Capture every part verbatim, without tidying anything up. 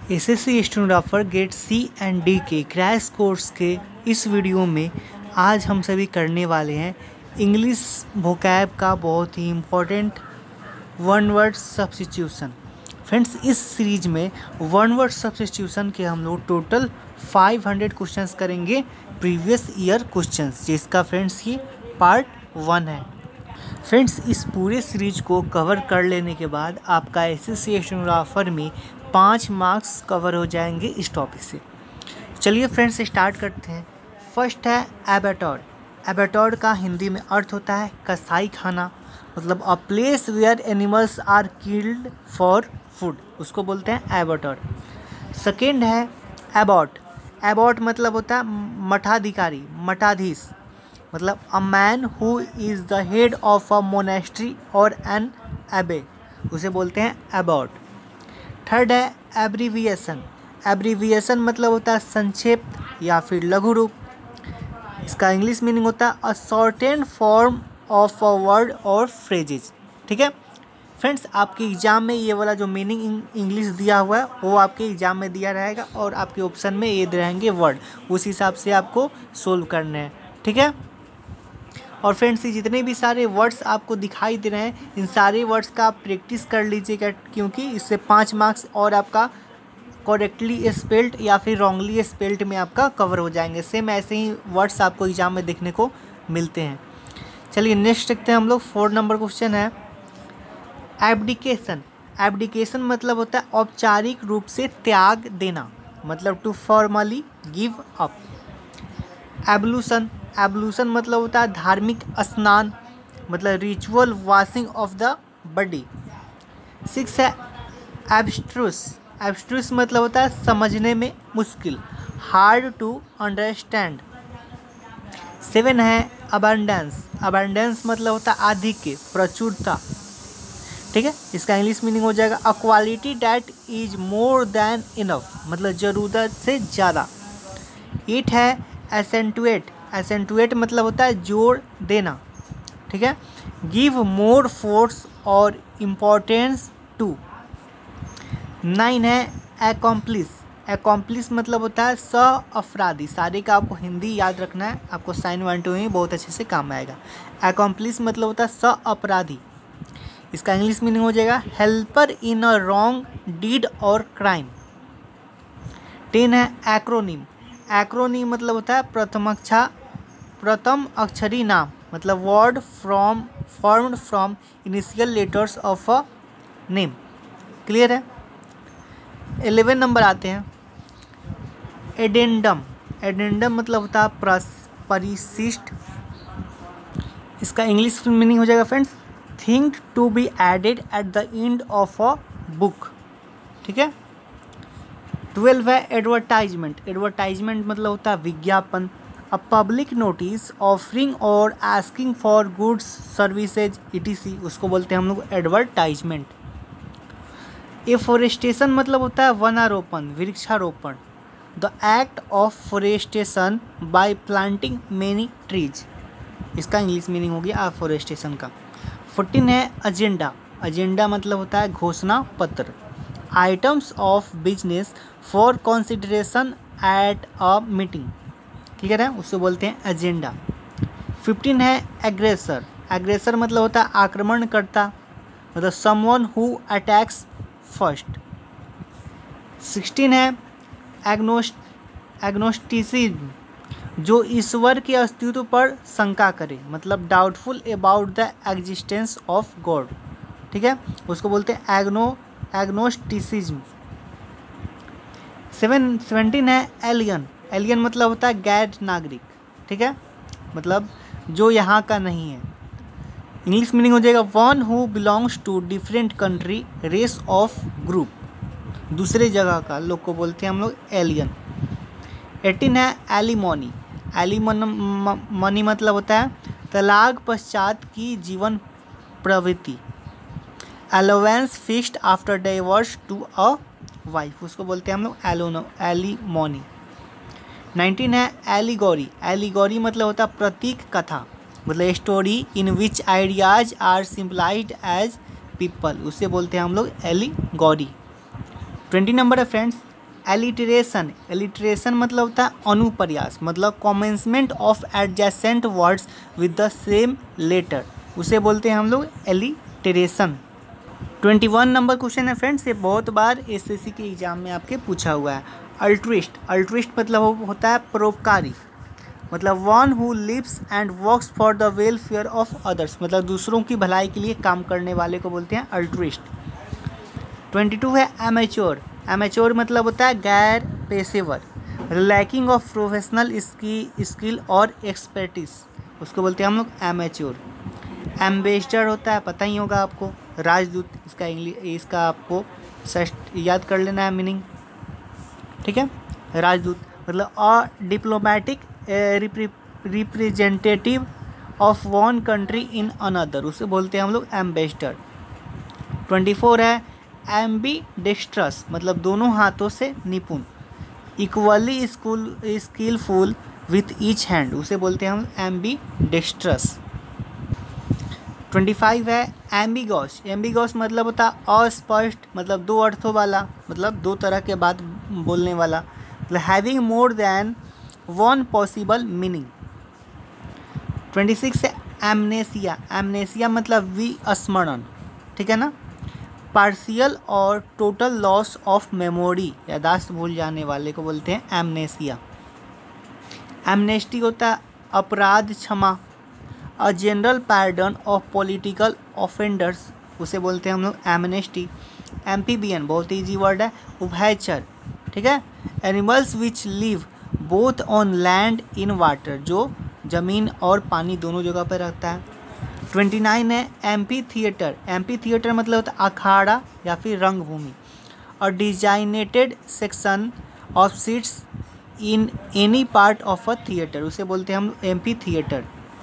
SSC stenographer grade C and D के crash course के इस वीडियो में आज हम सभी करने वाले हैं इंग्लिश वोकैब का बहुत ही important one word substitution. Friends, इस सीरीज में वन वर्ड सब्स्टिट्यूशन के हम लोग टोटल पाँच सौ क्वेश्चंस करेंगे, प्रीवियस ईयर क्वेश्चंस, जिसका फ्रेंड्स ये पार्ट वन है। फ्रेंड्स, इस पूरे सीरीज को कवर कर लेने के बाद आपका एसएससी स्टेनोग्राफर में पाँच मार्क्स कवर हो जाएंगे इस टॉपिक से। चलिए फ्रेंड्स स्टार्ट करते हैं। फर्स्ट है एबैटॉर। एबैटॉर का हिंदी में अर्थ होता है कसाई खाना, मतलब a place where animals are killed for food, उसको बोलते हैं एबैटॉर। सेकेंड है एबॉट। एबॉट मतलब होता है मठाधिकारी, मठाधीश, मतलब a man who is the head of a monastery और एन एबे, उसे बोलते हैं एबॉट। थर्ड है एब्रीविएशन। एब्रीविएशन मतलब होता है संक्षेप या फिर लघु रूप। इसका इंग्लिश मीनिंग होता है a shortened form of a word और फ्रेजेज। ठीक है फ्रेंड्स, आपके एग्जाम में ये वाला जो मीनिंग इंग्लिश दिया हुआ है वो आपके एग्जाम में दिया रहेगा और आपके ऑप्शन में ये रहेंगे वर्ड, उस हिसाब से आपको सोल्व करने हैं। ठीक है, और फ्रेंड्स ये जितने भी सारे वर्ड्स आपको दिखाई दे रहे हैं इन सारे वर्ड्स का आप प्रैक्टिस कर लीजिएगा, क्योंकि इससे पाँच मार्क्स और आपका करेक्टली स्पेल्ड या फिर रॉन्गली स्पेल्ड में आपका कवर हो जाएंगे। सेम ऐसे ही वर्ड्स आपको एग्जाम में देखने को मिलते हैं। चलिए नेक्स्ट देखते हैं हम लोग। फोर्थ नंबर क्वेश्चन है एब्डिकेशन। एब्डिकेशन मतलब होता है औपचारिक रूप से त्याग देना, मतलब to formally give up. Ablution. Ablution मतलब होता है धार्मिक स्नान, मतलब ritual washing of the body. Six है एब्स्ट्रूस। एब्स्ट्रूस मतलब होता है समझने में मुश्किल, हार्ड टू अंडरस्टैंड। सेवन है अबंडेंस। अबंडेंस मतलब होता है आधिक्य, प्रचुरता। ठीक है, इसका इंग्लिश मीनिंग हो जाएगा a quality that is more than enough, मतलब ज़रूरत से ज़्यादा। एट है एसेंटुएट। एसेंटुएट मतलब होता है जोड़ देना। ठीक है, गिव मोर फोर्स और इम्पोर्टेंस टू। नाइन है एकम्प्लिस। एकम्प्लिस मतलब होता है सह अपराधी। सारे का आपको हिंदी याद रखना है, आपको साइन वन टू ही बहुत अच्छे से काम आएगा। एकम्प्लिस मतलब होता है सह अपराधी। इसका इंग्लिश मीनिंग हो जाएगा helper in a wrong deed और क्राइम। टेन है एक्रोनिम। एक्रोनिम मतलब होता है प्रथम अक्षा प्रथम अक्षरी नाम, मतलब word from formed from initial letters of a name. Clear है। इलेवन नंबर आते हैं एडेंडम। एडेंडम मतलब होता है परिशिष्ट। इसका इंग्लिश मीनिंग हो जाएगा friends thing to be added at the end of a book. ठीक है। ट्वेल्व है एडवर्टाइजमेंट। एडवर्टाइजमेंट मतलब होता है विज्ञापन, अ पब्लिक नोटिस ऑफरिंग और asking for goods services etc, उसको बोलते हैं हम लोग एडवर्टाइजमेंट। एफोरेस्टेशन मतलब होता है वनारोपण, वृक्षारोपण, the act of forestation by planting many trees. इसका इंग्लिश मीनिंग हो गया एफोरेस्टेशन का। फोर्टीन है एजेंडा। एजेंडा मतलब होता है घोषणा पत्र, items of business for consideration at a meeting. Clear है, उसको बोलते हैं एजेंडा। फिफ्टीन है एग्रेसर। एग्रेसर मतलब होता है आक्रमणकर्ता, मतलब someone who attacks first. Sixteen है एग्नोस्ट एग्नोस्टिसिज्म, जो ईश्वर के अस्तित्व पर शंका करे, मतलब doubtful about the existence of God. ठीक है, उसको बोलते हैं एग्नो एग्नोस्टिसिज्म। सेवन सेवेंटीन है एलियन। एलियन मतलब होता है गैर नागरिक। ठीक है, मतलब जो यहाँ का नहीं है। इंग्लिश मीनिंग हो जाएगा one who belongs to different country, race of group, दूसरे जगह का लोग को बोलते हैं हम लोग एलियन। एटीन है एलिमोनी। एलिमोनी मतलब होता है तलाक पश्चात की जीवन प्रवृत्ति, allowance fixed after divorce to a wife, उसको बोलते हैं हम लोग एलोनो एलिमोनी। नाइनटीन है एलिगोरी। एलिगोरी मतलब होता है प्रतीक कथा, मतलब story in which ideas are simplified as people, उसे बोलते हैं हम लोग एलिगोरी। ट्वेंटी नंबर है फ्रेंड्स एलिटरेशन, एलिटरेशन मतलब होता है अनुप्रयास, मतलब commencement of adjacent words with the same letter, उसे बोलते हैं हम लोग alliteration. Twenty one number question है फ्रेंड्स, ये बहुत बार एसएससी के एग्जाम में आपके पूछा हुआ है। अल्ट्रिस्ट, अल्ट्रिस्ट मतलब होता है परोपकारी, मतलब one who lives and works for the welfare of others, मतलब दूसरों की भलाई के लिए काम करने वाले को बोलते हैं अल्ट्रिस्ट। ट्वेंटी टू है एमेच्योर, एमेच्योर मतलब होता है गैर पेशेवर, लैकिंग ऑफ प्रोफेशनल स्किल और एक्सपर्टीज, उसको बोलते हैं हम लोग एमेच्योर। एम्बेसडर होता है, पता ही होगा आपको, राजदूत, इसका इंग्लिश इसका आपको याद कर लेना है मीनिंग, ठीक है। राजदूत मतलब a diplomatic representative of one country in another, उसे बोलते हैं हम लोग एम्बेसडर। ट्वेंटी फोर है एम्बीडेक्स्ट्रस, मतलब दोनों हाथों से निपुण, equally school skilful with each hand, उसे बोलते हैं हम एम्बीडेक्स्ट्रस। ट्वेंटी फाइव है एम्बिगॉस, एम्बिगॉस मतलब होता है अस्पष्ट, मतलब दो अर्थों वाला, मतलब दो तरह के बात बोलने वाला, मतलब having more than one possible meaning. Twenty six है एमनेसिया, एमनेसिया मतलब विस्मरण, ठीक है ना, पार्शियल और टोटल लॉस ऑफ मेमोरी, यादाश्त भूल जाने वाले को बोलते हैं एमनेसिया। एमनेस्टी होता है अपराध क्षमा, a general pardon of political offenders, उसे बोलते हैं हम लोग एमनेस्टी। एम्फीबियन बहुत ईजी वर्ड है, उभयचर, ठीक है। Animals which live both on land in water, जो ज़मीन और पानी दोनों जगह पर रहता है। ट्वेंटी नाइन है एम्पी थिएटर, एम्पी थिएटर मतलब होता है अखाड़ा या फिर रंगभूमि, और designated section of seats in any part of a theatre, उसे बोलते हैं हम एम्पी थिएटर।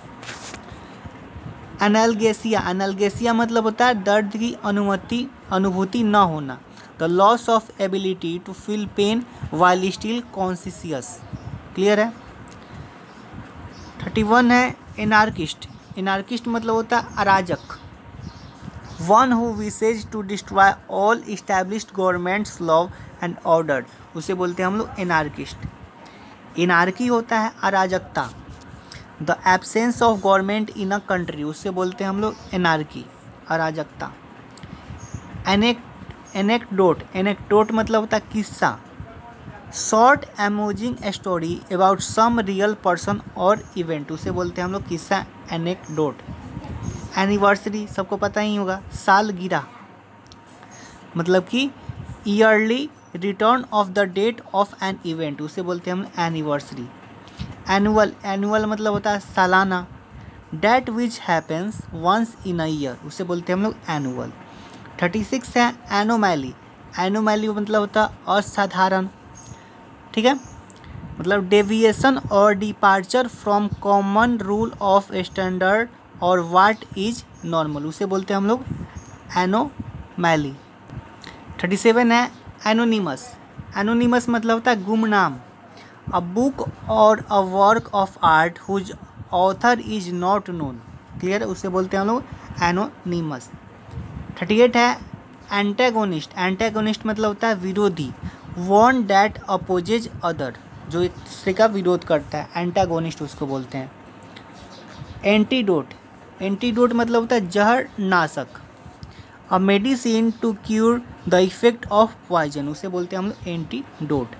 एनाल्गेसिया, एनाल्गेसिया मतलब होता है दर्द की अनुमति अनुभूति न होना, the loss of ability to feel pain while still conscious, clear है। थर्टी वन है एनार्किस्ट, एनार्किस्ट मतलब होता है अराजक, one who wishes to destroy all established governments law and order, उसे बोलते हैं हम लोग एनार्किस्ट। एनार्की होता है अराजकता, the absence of government in a country, उससे बोलते हैं हम लोग एनार्की, अराजकता। एनेक एनेक्डोट, एनेक्डोट मतलब होता है किस्सा, short amazing story about some real person और इवेंट, उसे बोलते हैं हम लोग किस्सा एनेक्डोट। एनिवर्सरी सबको पता ही होगा, सालगिरह मतलब कि yearly return of the date of an event, उसे बोलते हैं हम एनिवर्सरी। एनुअल, एनुअल मतलब होता है सालाना, that which happens once in a year, उसे बोलते हैं हम लोग एनुअल। थर्टी सिक्स है एनोमैली, एनोमैली मतलब होता है असाधारण, ठीक है, मतलब डेविएशन और departure from common rule of standard और व्हाट इज नॉर्मल, उसे बोलते हैं हम लोग एनोमैली। थर्टी सेवन है एनोनिमस, एनोनिमस मतलब होता है गुमनाम, अ बुक और a work of art whose author is not known, clear, उसे बोलते हैं हम लोग एनोनिमस। थर्टी एट है एंटेगोनिस्ट, एंटेगोनिस्ट मतलब होता है विरोधी, वन डैट अपोजेज अदर, जो एक दूसरे का विरोध करता है, एंटागोनिस्ट उसको बोलते हैं। एंटीडोट, एंटीडोट मतलब होता है जहर नाशक, a medicine to cure the effect of poison, उसे बोलते हैं हम लोग एंटीडोट।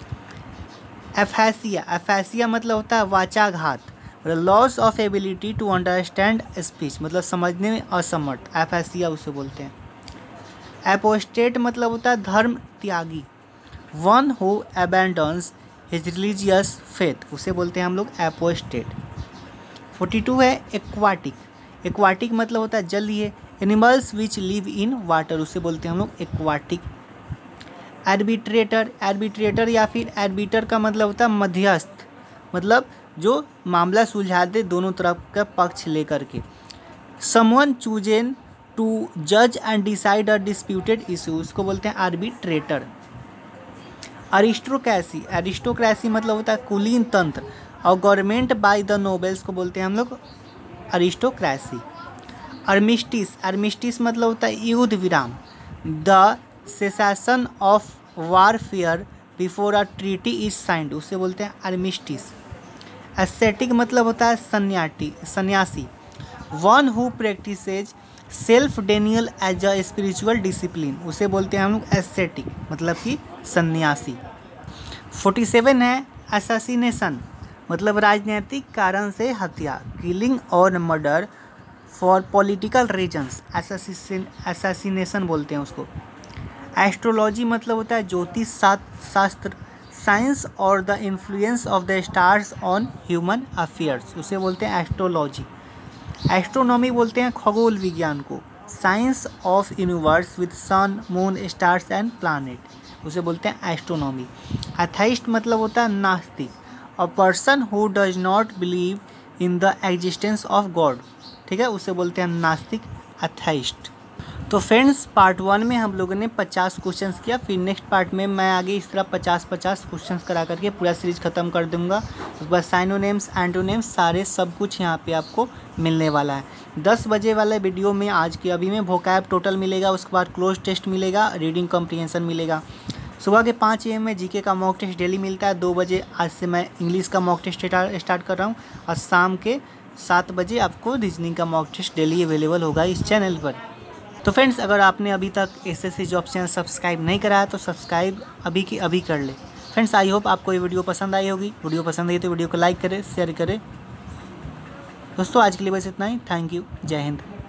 एफेसिया, एफेसिया मतलब होता है वाचाघात, loss of ability to understand speech, मतलब समझने में असमर्थ, एफेसिया उसे बोलते हैं। एपोस्टेट मतलब होता है धर्म त्यागी, one who abandons his religious faith, उसे बोलते हैं हम लोग एपोस्टेट। फोर्टी टू है एक्वाटिक, एक्वाटिक मतलब होता है जलीय, animals which live in water, उसे बोलते हैं हम लोग एक्वाटिक। आर्बिट्रेटर, आर्बिट्रेटर या फिर आर्बिटर का मतलब होता है मध्यस्थ, मतलब जो मामला सुलझा दे दोनों तरफ का पक्ष लेकर के। समवन चूजेन टू जज and decide a disputed issue, उसको बोलते हैं आर्बिट्रेटर। अरिस्टोक्रेसी, अरिस्टोक्रेसी मतलब होता है कुलीन तंत्र, और गवर्नमेंट बाय द नोबेल्स को बोलते हैं हम लोग अरिस्टोक्रेसी। अर्मिस्टिस, अर्मिस्टिस मतलब होता है युद्ध विराम, the cessation of warfare before a treaty is signed, उसे बोलते हैं आर्मिस्टिस। एस्थेटिक मतलब होता है सन्याटी सन्यासी, one who practises self denial as a spiritual discipline, उसे बोलते हैं हम लोग एस्थेटिक, मतलब कि सन्यासी। फोर्टी सेवन है असैसिनेशन, मतलब राजनीतिक कारण से हत्या, किलिंग और murder for political reasons, assassination बोलते हैं उसको। एस्ट्रोलॉजी मतलब होता है ज्योतिष शास्त्र, साइंस और the influence of the stars on human affairs, उसे बोलते हैं एस्ट्रोलॉजी। एस्ट्रोनॉमी बोलते हैं खगोल विज्ञान को, science of universe with sun moon stars and planet, उसे बोलते हैं एस्ट्रोनॉमी। एथाइस्ट मतलब होता है नास्तिक, a person who does not believe in the existence of God, ठीक है, उसे बोलते हैं नास्तिक, एथाइस्ट। तो फ्रेंड्स पार्ट वन में हम लोगों ने पचास क्वेश्चंस किया, फिर नेक्स्ट पार्ट में मैं आगे इस तरह पचास पचास क्वेश्चंस करा करके पूरा सीरीज ख़त्म कर दूंगा। उसके बाद साइनोनेम्स एंटोनेम्स सारे सब कुछ यहाँ पे आपको मिलने वाला है। दस बजे वाले वीडियो में आज के अभी में वोकैब टोटल मिलेगा, उसके बाद क्लोज टेस्ट मिलेगा, रीडिंग कॉम्प्रिहेंशन मिलेगा। सुबह के पाँच ए एम में जीके का मॉक टेस्ट डेली मिलता है। दो बजे आज से मैं इंग्लिश का मॉक टेस्ट स्टार्ट कर रहा हूँ और शाम के सात बजे आपको रीजनिंग का मॉक टेस्ट डेली अवेलेबल होगा इस चैनल पर। तो फ्रेंड्स अगर आपने अभी तक एसएससी जॉब चैनल सब्सक्राइब नहीं करा है तो सब्सक्राइब अभी की अभी कर ले। फ्रेंड्स आई होप आपको ये वीडियो पसंद आई होगी। वीडियो पसंद आई तो वीडियो को लाइक करें, शेयर करें। दोस्तों आज के लिए बस इतना ही। थैंक यू, जय हिंद।